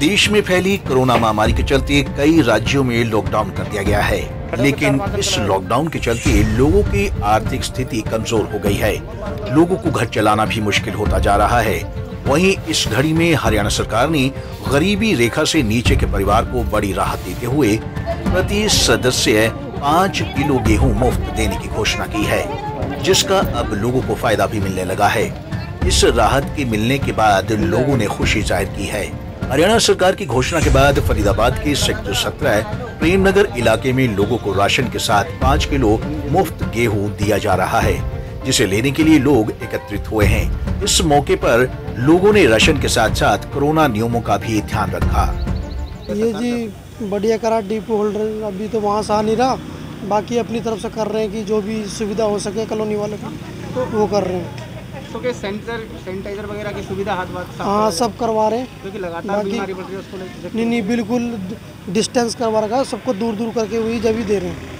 देश में फैली कोरोना महामारी के चलते कई राज्यों में लॉकडाउन कर दिया गया है, लेकिन इस लॉकडाउन के चलते लोगों की आर्थिक स्थिति कमजोर हो गई है। लोगों को घर चलाना भी मुश्किल होता जा रहा है। वहीं इस घड़ी में हरियाणा सरकार ने गरीबी रेखा से नीचे के परिवार को बड़ी राहत देते हुए प्रति सदस्य 5 किलो गेहूं मुफ्त देने की घोषणा की है, जिसका अब लोगों को फायदा भी मिलने लगा है। इस राहत के मिलने के बाद लोगों ने खुशी जाहिर की है। हरियाणा सरकार की घोषणा के बाद फरीदाबाद के सेक्टर 17 प्रेमनगर इलाके में लोगों को राशन के साथ 5 किलो मुफ्त गेहूं दिया जा रहा है, जिसे लेने के लिए लोग एकत्रित हुए हैं। इस मौके पर लोगों ने राशन के साथ साथ कोरोना नियमों का भी ध्यान रखा। ये जी बढ़िया करा डिपो होल्डर, अभी तो वहाँ से आ नहीं रहा, बाकी अपनी तरफ से कर रहे हैं कि जो भी सुविधा हो सके कॉलोनी वाले को तो वो कर रहे हैं। तो क्या सैनिटाइजर वगैरह की सुविधा हाँ सब करवा रहे हैं, क्योंकि लगातार बीमारी बढ़ रही है उसको लेकर। नहीं बिल्कुल डिस्टेंस करवा रखा है, सबको दूर दूर करके वही जब ही दे रहे हैं।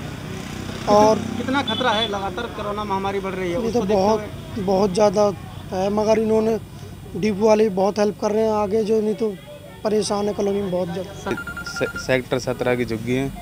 और कितना खतरा है, लगातार कोरोना महामारी बढ़ रही है? ये तो बहुत ज़्यादा है, मगर इन्होंने डिपो वाले बहुत हेल्प कर रहे हैं आगे, जो नहीं तो परेशान है कॉलोनी में बहुत ज़्यादा। सेक्टर 17 की झुग्गी है।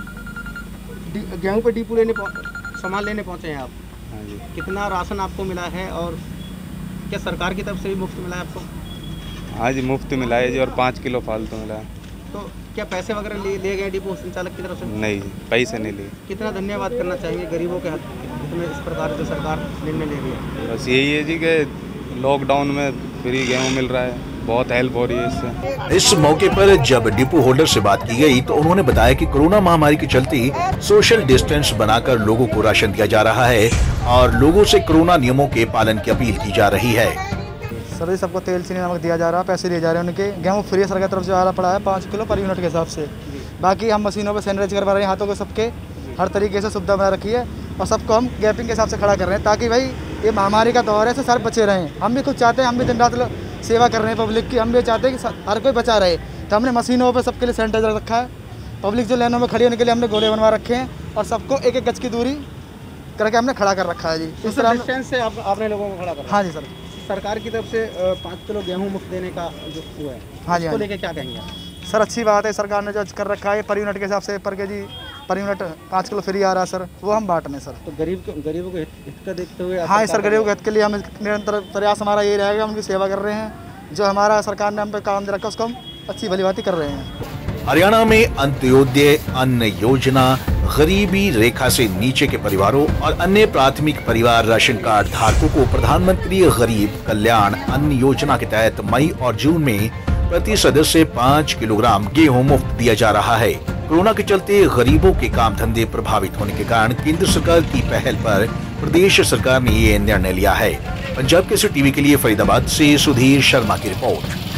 गेहूँ पे डिपो सामान लेने पहुँचे हैं आप? हाँ जी। कितना राशन आपको मिला है और क्या सरकार की तरफ से भी मुफ्त मिला है आपको? हाँ जी, मुफ्त मिला है जी, और 5 किलो फालतू मिला है। तो क्या पैसे वगैरह ले गए डिपो संचालक की तरफ से? नहीं जी, पैसे नहीं लिए। कितना धन्यवाद करना चाहेंगे गरीबों के हित में इस प्रकार जो सरकार निर्णय ले रही है? बस यही है जी कि लॉकडाउन में फ्री गेहूँ मिल रहा है, बहुत हेल्प हो रही है इससे। इस मौके पर जब डिपो होल्डर से बात की गई तो उन्होंने बताया कि कोरोना महामारी के चलते सोशल डिस्टेंस बनाकर लोगों को राशन दिया जा रहा है और लोगों से कोरोना नियमों के पालन की अपील की जा रही है। सर सबको तेल चीनी नमक दिया जा रहा है, पैसे दिए जा रहे हैं उनके। गेहूँ फ्री सरकार की तरफ से आ रहा पड़ा है 5 किलो पर यूनिट के हिसाब से। बाकी हम मशीनों पर सैनिटाइज करवा रहे हैं हाथों को, सबके हर तरीके से सुविधा बना रखी है और सबको हम गैपिंग के हिसाब से खड़ा कर रहे हैं, ताकि भाई ये महामारी का दौर है, इससे सारे बचे रहें। हम भी खुद चाहते हैं, हम भी दिन रात सेवा कर रहे हैं पब्लिक की, हम भी चाहते हैं कि हर कोई बचा रहे। तो हमने मशीनों पर सबके लिए सैनिटाइजर रखा है, पब्लिक जो लाइनों में खड़ी है उनके लिए हमने गोले बनवा रखे हैं और सबको 1-1 गज की दूरी करके हमने खड़ा कर रखा है जी। इस तरह डिस्टेंस से आपने लोगों को खड़ा कर? हाँ जी सर। सरकार की तरफ से 5 किलो गेहूँ मुफ्त देने का जो हुआ है, हाँ जी, उसको लेके क्या कहेंगे? सर अच्छी बात है, सरकार ने जो कर रखा है पर यूनिट के हिसाब से, पर के जी पर यूनिट 5 किलो फ्री आ रहा है सर, वो हम बांट रहे हैं सर। तो गरीबों को हित का देखते हुए? हाँ सर, गरीबों के हित के लिए हम निरंतर प्रयास हमारा ये रहेगा, हम उनकी सेवा कर रहे हैं। जो हमारा सरकार ने हम पे काम दे रखा उसको हम अच्छी भलीभांति कर रहे हैं। हरियाणा में अंत्योदय अन्न योजना गरीबी रेखा से नीचे के परिवारों और अन्य प्राथमिक परिवार राशन कार्ड धारकों को प्रधानमंत्री गरीब कल्याण अन्न योजना के तहत मई और जून में प्रति सदस्य 5 किलोग्राम गेहूं मुफ्त दिया जा रहा है। कोरोना के चलते गरीबों के काम धंधे प्रभावित होने के कारण केंद्र सरकार की पहल पर प्रदेश सरकार ने ये निर्णय लिया है। पंजाब केसरी टीवी के लिए फरीदाबाद से सुधीर शर्मा की रिपोर्ट।